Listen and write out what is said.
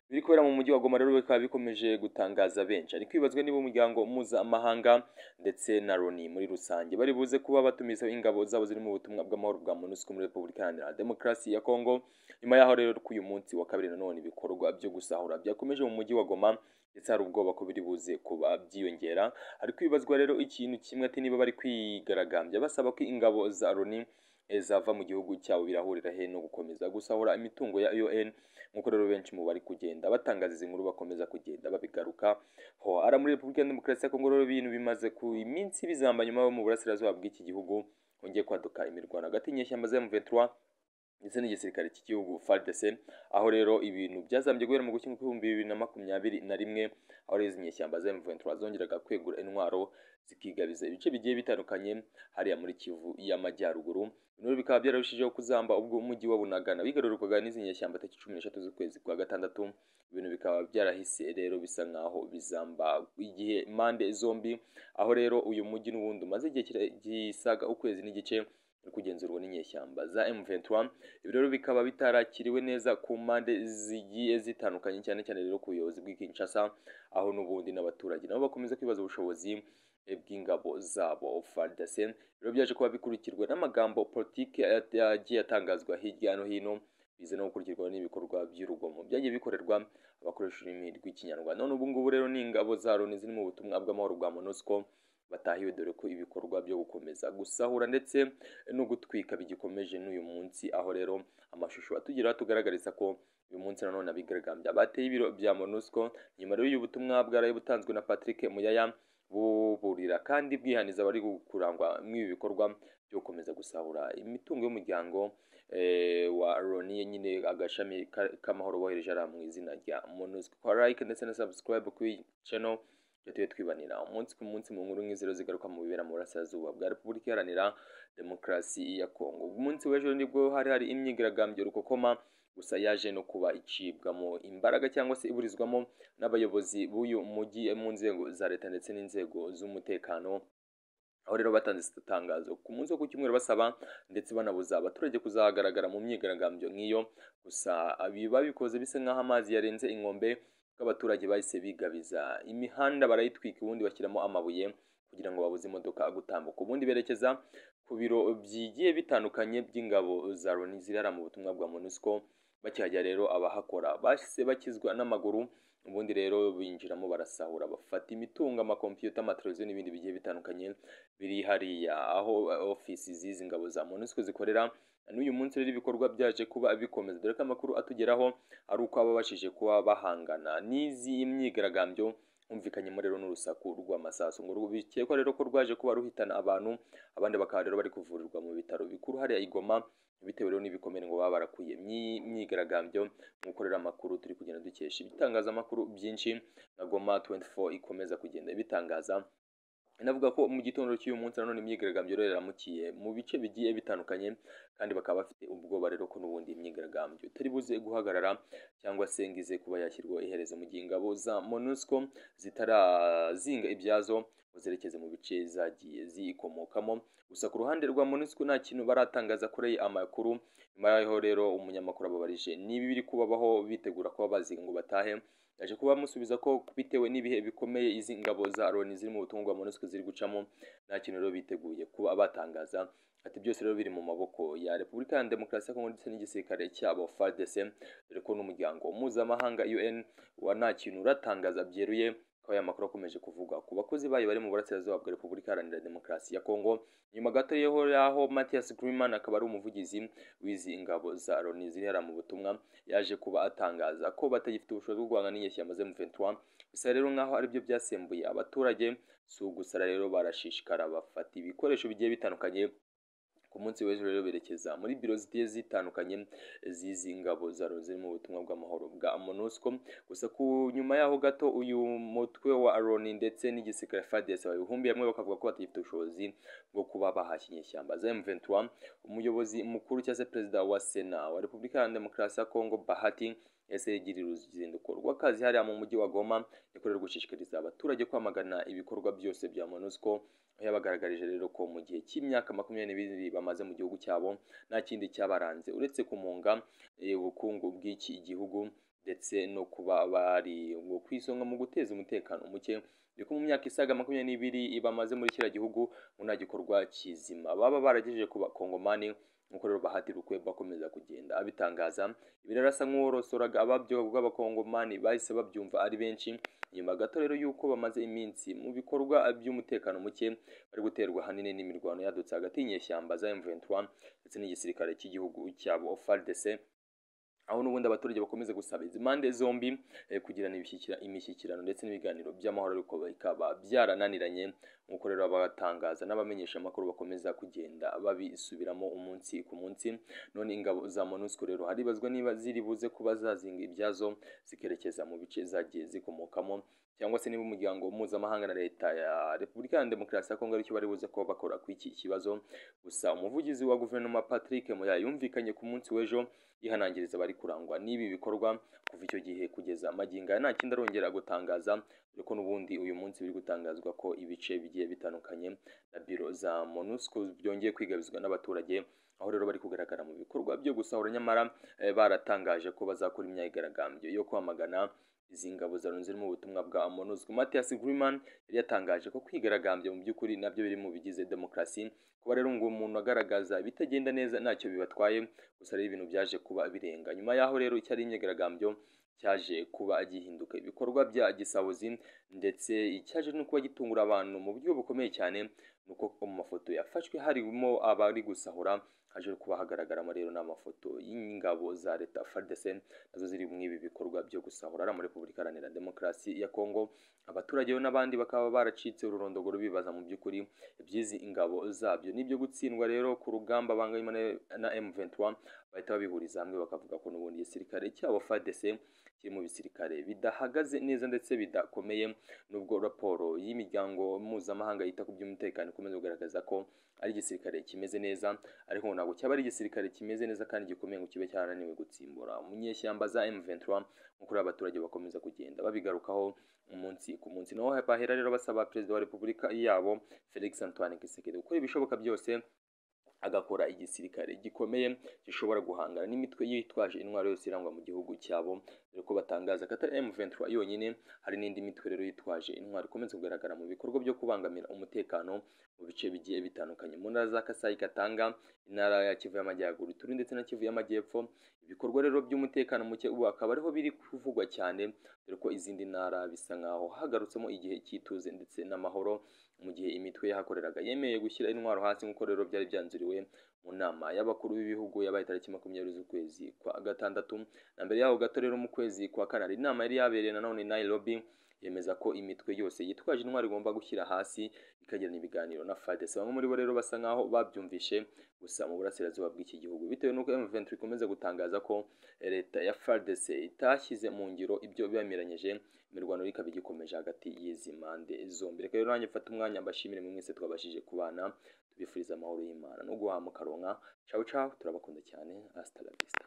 biri kubera mu mujyi wa Goma rero bikaba bikomeje gutangaza benshi, ariko ibazwa niba umuryango mpuzamahanga ndetse na Loni muri rusange bari buze kuba batumiza ingabo zabo ziri mu butumwa bw'amahoro bwa MONUSCO muri Repubulika Iharanira Demokarasi ya Kongo. Nyuma yaho rero k'uyu munsi wa kabiri nanone ibikorwa byo gusahura byakomeje mu mujyi wa Goma, ndetse hari ubwoba ko biri buze kuba byiyongera. Ariko ibazwa rero ikintu kimwe, ati niba bari kwigaragambya basaba ko ingabo za Loni zava mu gihugu cyabo birahurira he no gukomeza gusahura imitungo ya UN, nk'uko rero benshi mu bari kugenda batangaza izi nkuru bakomeza kugenda babigaruka ho. Ara muri Repubulika ya Demokarasi ya Kongo rero ibintu bimaze ku iminsi bizamba nyuma yo mu burasirazuba bw'iki gihugu hongeye kwaduka imirwano hagati y'inyeshyamba za M23 ndetse n'igisirikare cy'igihugu FARDC, aho rero ibintu byazambye guhera mu gushyingo kw'ibihumbi 2021, aho rero izi nyeshyamba za M23 zongeraga kwegura intwaro zikigabiza ibice bigiye bitandukanye hariya muri Kivu y'Amajyaruguru. Rero bikaba byararushijeho kuzamba ubwo umujyi wa Bunagana wigarurwaga n'izi nyeshyamba tariki 13 z'ukwezi kwa gatandatu. Ibintu bikaba byarahise rero bisa nkaho bizamba igihe impande zombi, aho rero uyu mujyi n'ubundi umaze igihe gisaga ukwezi n'igice kugenzurwa n'inyeshyamba za M23. Ibi rero bikaba bitarakiriwe neza ku mpande zigiye zitandukanye, cyane cyane rero ku buyobozi bw'Kinshasa, aho n'ubundi n'abaturage nabo bakomeza kwibaza ubushobozi bw'ingabo zabo FARDC. Rero byaje kuba bikurikirwa n'amagambo politiki yagiye atangazwa hirya no hino, bize no gukurikirwa n'ibikorwa by'urugomo byagiye bikorerwa abakoresha ururimi rw'ikinyarwanda. None ubu ngubu rero n'ingabo za Loni ziri mu butumwa bw'amahoro bwa MONUSCO batahiwe, dore ko ibikorwa byo gukomeza gusahura ndetse no gutwika bigikomeje n'uyu munsi, aho rero amashusho atugeraho tugaragariza ko uyu munsi nanone abigaragambya bateye ibiro bya MONUSCO. Nyuma rero y'ubutumwa bwaraye butanzwe na Patrick Muyaya buburira kandi bwihaniza bari kurangwa mw'ibi bikorwa byo gukomeza gusahura imitungo y'umuryango wa Loni, nyine agashami k'amahoro bohereje ara mu izina rya MONUSCO. Like ndetse na subscribe kuri channel tuye twibanira umunsi ku munsi mu nkuru nk'izero zigaruka mu bibera mu burasirazuba bwa Repubulika Iharanira Demokarasi ya Kongo. Umunsi w'ejo nibwo hari imyigaragambyo rukokoma, gusa yaje no kuba icibwamo imbaraga cyangwa se iburizwamo n'abayobozi b'uyu mujyi mu nzego za leta ndetse n'inzego z'umutekano, aho rero batanze itangazo ku munsi wo ku cyumweru basaba ndetse banabuza abaturage kuzagaragara mu myigaragambyo nk'iyo. Gusa babikoze bisa nk'aho amazi yarenze inkombe, ko abaturage bahise bigabiza imihanda barayitwika, ubundi bashyiramo amabuye kugira ngo babuze imodoka gutambuka, ubundi berekeza ku biro bigiye bitandukanye by'ingabo za Loni zirara mu butumwa bwa MONUSCO. Bakihagera rero abahakora bahise bakizwa n'amaguru, ubundi rero binjiramo barasahura bafata imitungo, amakompiyuta, amateleviziyo n'ibindi bigiye bitandukanye biri hariya aho ofisi z'izi ngabo za MONUSCO zikorera. N'uyu munsi rero ibikorwa byaje kuba bikomeza, dore ko amakuru atugeraho ari uko ababashije kuba bahangana n'izi imyigaragambyo humvikanyemo rero n'urusaku rw'amasasu, ngo bikekwa rero ko rwaje kuba ruhitana abantu, abandi bakaba rero bari kuvurirwa mu bitaro bikuru hariya i Goma, bitewe rero n'ibikomere ngo baba barakuye imyigaragambyo. Nk'uko rero amakuru turi kugenda dukesha ibitangazamakuru byinshi na Goma 24 ikomeza kugenda ibitangaza, inavuga ko mu gitondo cy'uyu munsi nanone imyigaragambyo rero yaramukiye mu bice bigiye bitandukanye, kandi bakaba bafite ubwoba rero ko n'ubundi imyigaragambyo itari buze guhagarara cyangwa se ngo ize kuba yashyirwa iherezo mu gihe ingabo za MONUSCO zitarazinga ibyazo ngo zerekeze mu bice zagiye zikomokamo. Gusa ku ruhande rwa MONUSCO nta kintu baratangaza kuri amakuru. Nyuma yaho rero umunyamakuru ababarije niba biri kubabaho bitegura kuba bazinga ngo batahe, yaje kuba amusubiza ko bitewe n'ibihe bikomeye izi ngabo za Loni ziri mu butumwa bwa MONUSCO ziri gucamo, nta kintu rero biteguye kuba batangaza. Ati byose rero biri mu maboko ya Repubulika ya Demokarasi ya Kongo ndetse n'igisirikare cyabo FARDC, dore ko n'umuryango mpuzamahanga UN wa nta kintu uratangaza byeruye ko aya makuru akomeje kuvuga ku bakozi bayo bari mu burasirazuba bwa Repubulika Iharanira Demokarasi ya Kongo. Nyuma gato yaho Mathias Griman akaba ari umuvugizi w'izi ngabo za Loni ziri mu butumwa, yaje kuba atangaza ko batagifite ubushobozi bwo guhangana n'inyeshyamba za M23. Bisa rero nk'aho aribyo byasembuye abaturage, si ugusara rero barashishikara bafata ibikoresho bigiye bitandukanye. Ku munsi w'ejo rero berekeza muri biro zigiye zitandukanye z'izi ngabo za Loni ziri mu butumwa bw'amahoro bwa MONUSCO. Gusa ku nyuma yaho gato uyu mutwe wa Loni ndetse n'igisirikare FARDC babihumbiye hamwe bakavuga ko batagifite ubushobozi bwo kuba bahashya inyeshyamba za M23. Umuyobozi mukuru cyangwa se perezida wa Sena wa Repubulika ya Demokarasi ya Kongo Bahati ese yigirira uruzinduko rw'akazi hariya mu mujyi wa Goma, yakorera gushishikariza abaturage kwamagana ibikorwa byose bya MONUSCO. Yabagaragarije rero ko mu gihe cy'imyaka 22 bamaze mu gihugu cyabo nta kindi cyabaranze uretse kumunga ubukungu bw'iki gihugu ndetse no kuba bari ku isonga mu guteza umutekano muke ariko mu myaka isaga 22 bamaze muri kiriya gihugu nta gikorwa kizima baba baragejeje ku bakongomani nk'uko rero Bahati Lukwebo bakomeza kugenda abitangaza. Ibi rero asa nk'uworosoraga ababyo bw'abakongomani bahise babyumva ari benshi nyuma gato rero yuko bamaze iminsi mu bikorwa by'umutekano muke bari guterwa hanini n'imirwano yadutse hagati y'inyeshyamba za M23 ndetse n'igisirikare cy'igihugu cyabo FARDC, aho n'ubundi abaturage bakomeza gusaba izi mpande zombi kugirana imishyikirano ndetse n'ibiganiro by'amahoro ariko bikaba byarananiranye nk'uko rero abatangaza n'abamenyesha amakuru bakomeza kugenda babisubiramo umunsi ku munsi. None ingabo za MONUSCO rero haribazwa niba ziri buze kuba zazinga ibyazo zikerekeza mu bice zagiye zikomokamo cyangwa se niba umuryango mpuzamahanga na leta ya Repubulika ya Demokarasi ya Kongo aricyo bari buze kuba bakora ku iki kibazo. Gusa umuvugizi wa guverinoma Patrick Muyaya yumvikanye ku munsi w'ejo yihanangiriza bari kurangwa n'ibi bikorwa kuva icyo gihe kugeza magingo nta kindi arongera gutangaza, ariko n'ubundi uyu munsi biri gutangazwa ko ibice bigiye bitandukanye na biro za MONUSCO byongeye kwigabizwa n'abaturage, aho rero bari kugaragara mu bikorwa byo gusahura nyamara baratangaje ko bazakora imyigaragambyo yo kwamagana izi ngabo zarunze mu butumwa bwa MONUSCO. Mathias Griman yari yatangaje ko kwigaragambya mu by'ukuri nabyo biri mu bigize demokarasi, kuba rero ngo umuntu agaragaza bitagenda neza ntacyo bibatwaye, gusa rero ibintu byaje kuba birenga nyuma yaho rero icyari imyigaragambyo cyaje kuba gihinduka ibikorwa bya gisahuzi ndetse icyaje no kuba gitungura abantu mu buryo bukomeye cyane nuko mu mafoto yafashwe harimo abari gusahura haje kuba hagaragaramo rero n'amafoto y'ingabo za leta FARDC nazo ziri mu ibi bikorwa byo gusahura muri Repubulika Iharanira Demokarasi ya Kongo. Abaturage n'abandi bakaba baracitse ururondogoro bibaza mu by'ukuri ibyizi ingabo zabyo n'ibyo gutsindwa rero ku rugamba banganywe na M23 bahita babihuriza hamwe bakavuga ko n'ubundi igisirikare cyabo FARDC kiri mu bisirikare bidahagaze neza ndetse bidakomeye, nubwo raporo y'imiryango mpuzamahanga yita ku by'umutekano ikomeza kugaragaza ko ari igisirikare kimeze neza, ariko ntabwo cyaba ari igisirikare kimeze neza kandi gikomeye ngo kibe cyarananiwe gutsimbura mu nyeshyamba za M23 nk'uko abaturage bakomeza kugenda babigarukaho umunsi ku munsi. Naho bahera rero basaba perezida wa Repubulika yabo Felix Antoine Tshisekedi gukora ibishoboka byose agakora igisirikare gikomeye gishobora guhangana n'imitwe yitwaje intwaro yose irangwa mu gihugu cyabo, dore ko batangaza ko atari M23 yonyine hari n'indi mitwe rero yitwaje intwaro ikomeza kugaragara mu bikorwa byo kubangamira umutekano mu bice bigiye bitandukanye mu ntara za Kasai, Katanga, intara ya Kivu y'Amajyaruguru, Ituri ndetse na Kivu y'Amajyepfo. Ibikorwa rero by'umutekano muke ubu akaba ariho biri kuvugwa cyane, dore ko izindi ntara bisa nkaho hagarutsemo igihe cy'ituze ndetse n'amahoro mu gihe imitwe yahakoreraga yemeye gushyira intwaro hasi nk'uko rero byari byanzuriwe mu nama y'abakuru b'ibihugu yabaye tariki 20 z'ukwezi kwa gatandatu. Na mbere yaho gato rero mu kwezi kwa kane inama yari yabereye nanone Nairobi yemeza ko imitwe yose yitwaje intwaro igomba gushyira hasi ikagirana ibiganiro na FARDC. Bamwe muri bo rero basa nkaho babyumvishe, gusa mu burasirazuba bw'iki gihugu bitewe n'uko M23 ikomeza gutangaza ko leta ya FARDC itashyize mu ngiro ibyo bibamiranyije, imirwano ikaba igikomeje hagati y'izi mpande zombi. Reka rero nanjye mfate umwanya mbashimire mwe mwese twabashije kubana, tubifuriza amahoro y'Imana no guhamuka ronka. Ciao ciao, turabakunda cyane, hasta la vista.